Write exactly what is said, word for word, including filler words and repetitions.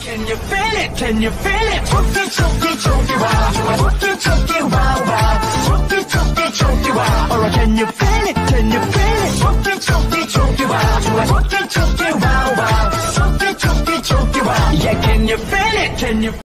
Can you feel it? Can you feel it? 초기 초기 초기 와 초기 초기 와와 초기 초기 초기 와 Alright, can you feel it? Can you feel it? 초기 초기 초기 와 초기 초기 와와 초기 초기 초기 와 Yeah, can you feel it? Can you